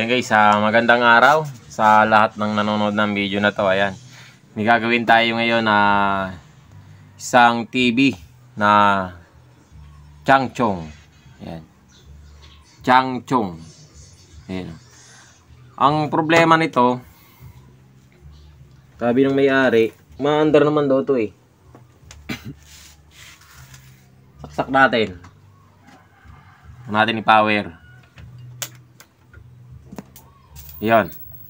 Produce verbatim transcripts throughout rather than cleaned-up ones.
Ayan guys, uh, magandang araw sa lahat ng nanonood ng video na to. Ayan, may gagawin tayo ngayon na uh, isang T V na Changchong. Ayan, Changchong. Ayan. Ang problema nito, sabi ng may-ari, maandar naman daw to eh. Saksak natin. Natin i-power. Yan.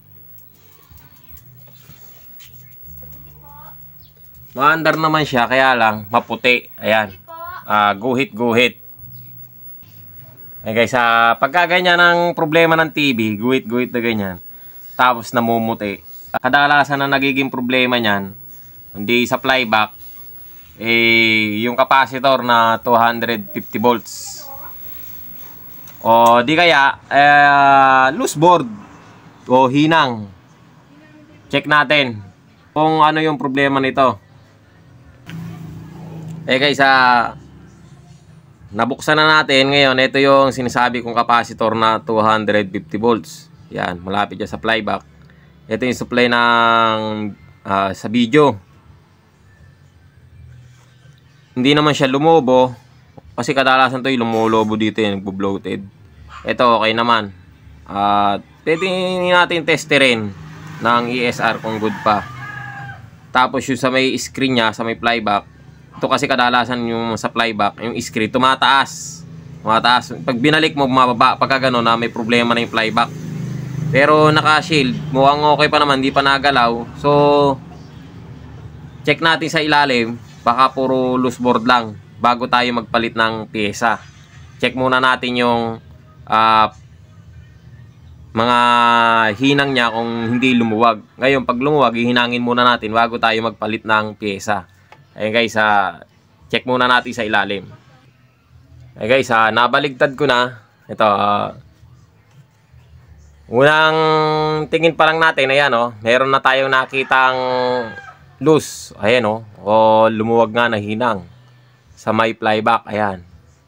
Maandar naman siya, kaya lang maputi. Ayan. Uh, guhit-guhit. Eh guys, uh, pagka ganyan ang problema ng T V, guhit-guhit na ganyan, tapos namumuti. Kadalasan na nagiging problema niyan, hindi sa flyback, eh, yung capacitor na two hundred fifty volts. O di kaya, eh, loose board. O hinang. Check natin kung ano yung problema nito. Eh guys, ah, nabuksan na natin ngayon. Ito yung sinasabi kong capacitor na two hundred fifty volts. Yan, malapit dyan sa flyback. Ito yung supply ng uh, sa video. Hindi naman siya lumobo, kasi kadalasan to yung lumulobo dito, yung nagbo-bloated. Ito okay naman. At uh, pwede natin testerin ng E S R kung good pa. Tapos yung sa may screen niya, sa may flyback, ito kasi kadalasan yung sa flyback, yung screen tumataas. Tumataas. Pag binalik mo, bumababa. Pagka gano'n na may problema na yung flyback. Pero naka-shield, mukhang okay pa naman, hindi pa nagalaw. So, check natin sa ilalim. Baka puro loose board lang bago tayo magpalit ng pyesa. Check muna natin yung uh, mga hinang niya kung hindi lumuwag. Ngayon, pag lumuwag, hihinangin muna natin bago tayo magpalit ng pyesa. Ayun guys, uh, check muna natin sa ilalim. Ayun guys, uh, nabaligtad ko na. Ito, uh, unang tingin pa lang natin, ayan o, oh, meron na tayong nakitang loose. Ayan o, oh, o lumuwag nga na hinang sa may flyback. Ayan.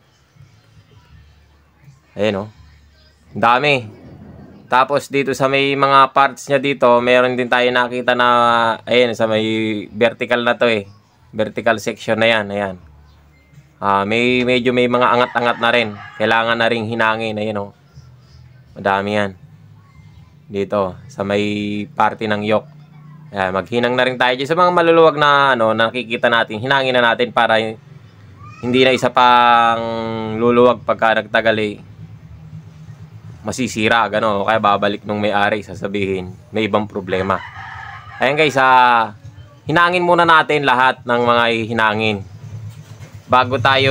Ayan o, oh, dami. Tapos dito sa may mga parts niya dito, meron din tayo nakita na, ayan, sa may vertical na to eh. Vertical section na yan, ayan. Uh, may, medyo may mga angat-angat na rin. Kailangan na rin hinangin, ayan o. Madami yan. Dito, sa may party ng yoke. Ayan, maghinang na rin tayo dyan. Sa mga maluluwag na, ano, nakikita natin, hinangin na natin para hindi na isa pang luluwag pagka nagtagal eh. Masisira, gano'n, kaya babalik nung may-ari, sasabihin may ibang problema. Ayan guys, ah, hinangin muna natin lahat ng mga hinangin bago tayo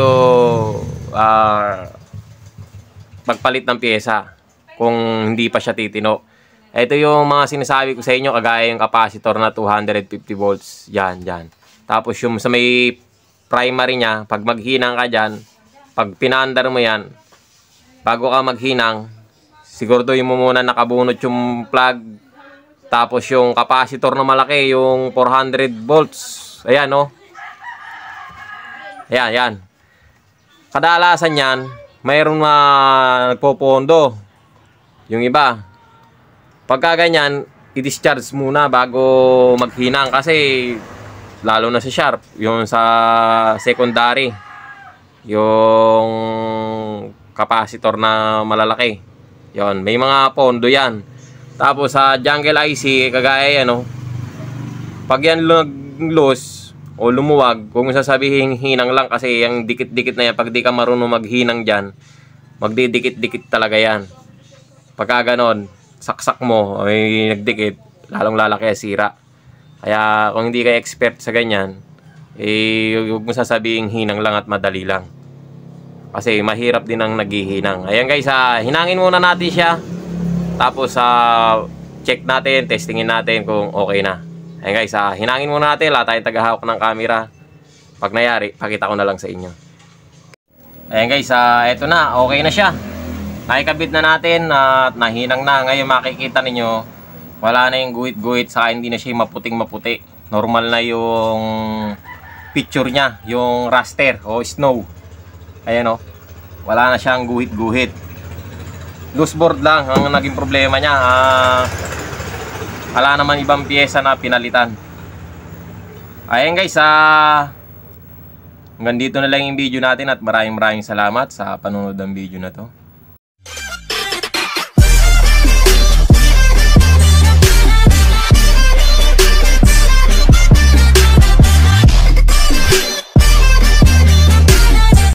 ah, magpalit ng pyesa kung hindi pa siya titino. Ito yung mga sinasabi ko sa inyo, kagaya yung capacitor na two hundred fifty volts, yan, yan. Tapos yung sa may primary nya, pag maghinang ka dyan, pag pinaandar mo yan, bago ka maghinang, siguraduhin mo muna nakabunot yung plug. Tapos yung capacitor na malaki, yung four hundred volts. Ayan o. Oh. Ayan, ayan. Kadalasan yan, mayroon na nagpopondo. Yung iba, pagka ganyan, i-discharge muna bago maghinang. Kasi, lalo na sa sharp, yung sa secondary, yung capacitor na malalaki. Yon, may mga pondo yan. Tapos sa jungle I C, kagaya yan, oh, pag yan loose o lumuwag, kung sasabihin hinang lang, kasi yung dikit-dikit na yan, pag di ka marunong maghinang dyan, magdidikit-dikit talaga yan. Pagka ganon, saksak mo, ay nagdikit, lalong lalaki ang sira. Kaya kung hindi ka expert sa ganyan, eh, huwag mo sasabihin hinang lang at madali lang. Kasi mahirap din ang naghihinang. Ayan guys, uh, hinangin muna natin siya. Tapos uh, check natin, testingin natin kung okay na. Ayan guys, uh, hinangin muna natin. Wala tayong tagahawak ng camera. Pag nayari, pakita ko na lang sa inyo. Ayan guys, uh, eto na, okay na siya. Nakikabit na natin at uh, nahinang na. Ngayon makikita ninyo, wala na yung guhit-guhit, saka hindi na siya maputing maputi. Normal na yung picture niya, yung raster o snow. Ayan o, wala na siyang guhit-guhit. loose board lang ang naging problema niya. Ah, wala naman ibang piyesa na pinalitan. Ayan guys, ah, hanggang dito na lang yung video natin at maraming maraming salamat sa panonood ng video na to.